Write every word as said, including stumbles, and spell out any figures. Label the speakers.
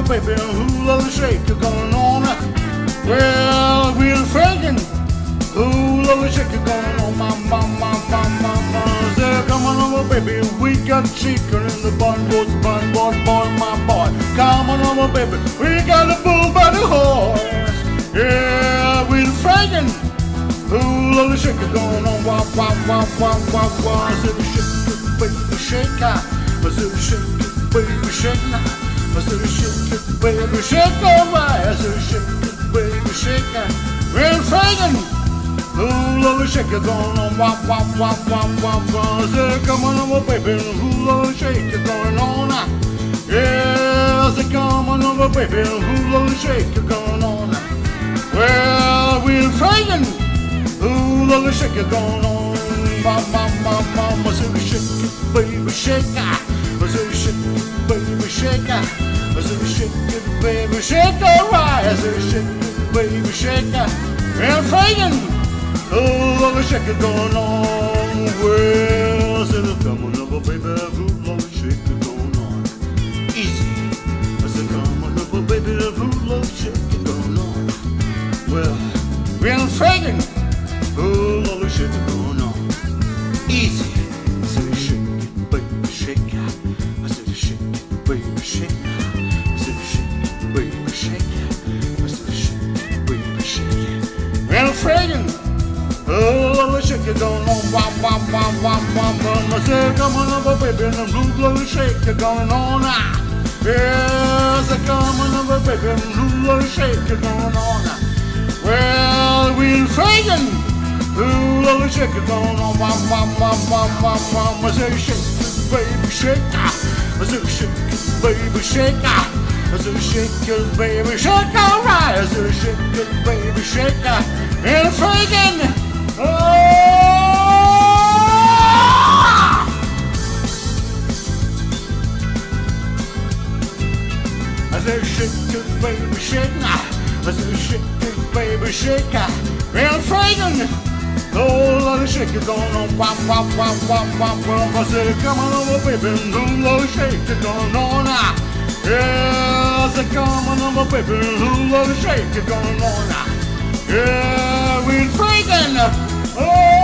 Speaker 1: baby, hula shake going on. Well, we're freaking hula shake going on, my, my, my, my, my, my. Say, come on over, baby, we got chicken in the bun, boys, bun, boy, boy, my boy. Come on over, baby, we got a bull by the horse. Yeah, we're freaking hula shake going on, wah, wah, wah, wah, wah, wah. Say, shake it, baby, shake it. I said, shake it, baby, shake it. I said, shake it, baby, shake alright. I said, shake it, baby, shake it. We're freaking hula shake it going on, wah, wah, wah, wah, wah, wah. I said, come on over, baby, hula shake it going on. Yeah, I said, come on over, baby, hula shake it going on. Well, we're freaking hula shake it going on, ma, ma, ma, ma. I said, shake it, baby, shake it. I said, shake it, baby, shake it. I said, shake it, baby, shake alright. I said, shake it, baby, shake it. And freaking, oh, shake it going on. Well, I said, come on over, baby, oh, shake it going on. Easy. I said, come on over, baby, oh, shake it going on. Well, we're freaking, oh, shake it going on. Easy. I said, shake it, baby, shake it. I said, shake it, baby, shake it. I said, shake it, baby, shake it. I said, shake it, baby, shake it. Well, friggin', oh, shake it going on, wah, wah, wah, wah, wah, wah. I said, come on over, baby, and the blue blow shake it going on. Yeah, I said, come on over, baby, and the blue blow shake it going on. Well, we're friggin', oh, shake it going on, wah, wah, wah, wah, wah, wah. I said, shake it, baby, shake it. I said, shake it, baby, shake it. I said, shake it, baby, shake alright. I said, shake it, baby, shake it. And freaking, oh! I said, shake it, baby, shake it. I said, shake it, baby, shake it. And freaking, oh, let it shake it going on, wah, wah, wah, wah, wah, wah. I said, come on over, baby, and let it shake it going on. Yeah, I said, come on over, baby, and let it shake it going on. Yeah, we're freaking, oh.